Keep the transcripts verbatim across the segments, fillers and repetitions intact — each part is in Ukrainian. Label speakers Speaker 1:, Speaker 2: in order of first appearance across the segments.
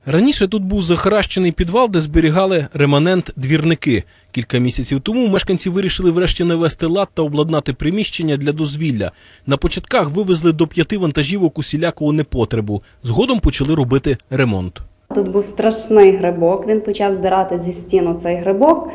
Speaker 1: Раніше тут був захаращений підвал, де зберігали реманент двірники. Кілька місяців тому мешканці вирішили врешті навести лад та обладнати приміщення для дозвілля. На початках вивезли до п'яти вантажівок усілякого непотребу. Згодом почали робити ремонт.
Speaker 2: Тут був страшний грибок, він почав здирати зі стіну цей грибок.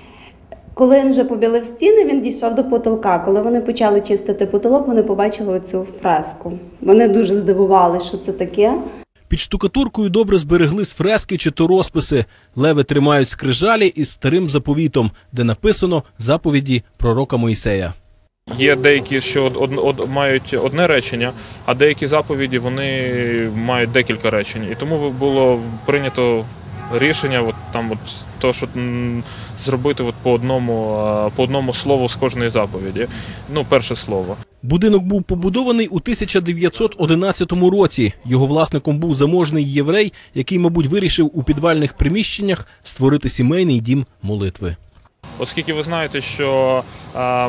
Speaker 2: Коли він вже побілив стіни, він дійшов до потолка. Коли вони почали чистити потолок, вони побачили оцю фреску. Вони дуже здивувалися, що це таке.
Speaker 1: Під штукатуркою добре збереглись фрески чи то розписи. Леви тримають скрижалі із старим заповітом, де написано заповіді пророка Мойсея.
Speaker 3: Є деякі, що од, од, мають одне речення, а деякі заповіді вони мають декілька речень. І тому було прийнято рішення от, там, от, то, що, м, зробити от, по, одному, по одному слову з кожної заповіді. Ну, перше слово.
Speaker 1: Будинок був побудований у тисяча дев'ятсот одинадцятому році. Його власником був заможний єврей, який, мабуть, вирішив у підвальних приміщеннях створити сімейний дім молитви.
Speaker 3: Оскільки ви знаєте, що е,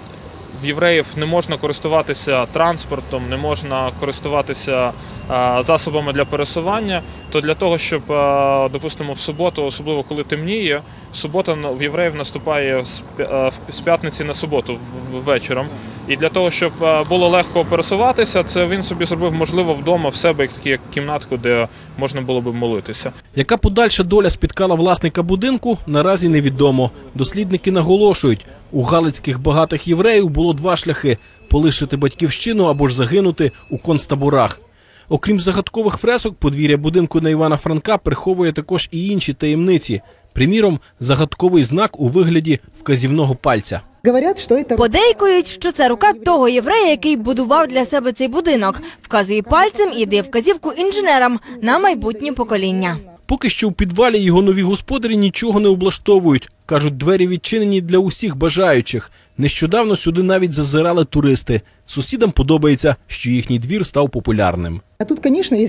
Speaker 3: в євреїв не можна користуватися транспортом, не можна користуватися е, засобами для пересування, то для того, щоб, е, допустимо, в суботу, особливо коли темніє, субота в євреїв наступає з, е, з п'ятниці на суботу вечором. І для того, щоб було легко пересуватися, це він собі зробив, можливо, вдома в себе як, як кімнатку, де можна було б молитися.
Speaker 1: Яка подальша доля спіткала власника будинку, наразі невідомо. Дослідники наголошують, у галицьких багатих євреїв було два шляхи – полишити батьківщину або ж загинути у концтаборах. Окрім загадкових фресок, подвір'я будинку на Івана Франка приховує також і інші таємниці. Приміром, загадковий знак у вигляді вказівного пальця.
Speaker 4: Подейкують, що це рука того єврея, який будував для себе цей будинок. Вказує пальцем і дає вказівку інженерам на майбутнє покоління.
Speaker 1: Поки що у підвалі його нові господарі нічого не облаштовують. Кажуть, двері відчинені для усіх бажаючих. Нещодавно сюди навіть зазирали туристи. Сусідам подобається, що їхній двір став популярним.
Speaker 4: А тут,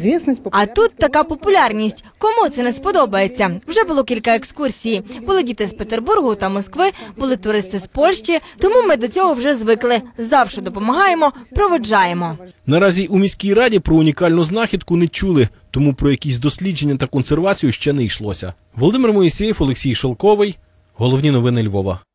Speaker 4: а тут така популярність. Кому це не сподобається? Вже було кілька екскурсій. Були діти з Петербургу та Москви, були туристи з Польщі. Тому ми до цього вже звикли. Завжди допомагаємо, проводжаємо.
Speaker 1: Наразі у міській раді про унікальну знахідку не чули, тому про якісь дослідження та консервацію ще не йшлося. Володимир Моїсеєв, Олексій Шелковий. Головні новини Львова.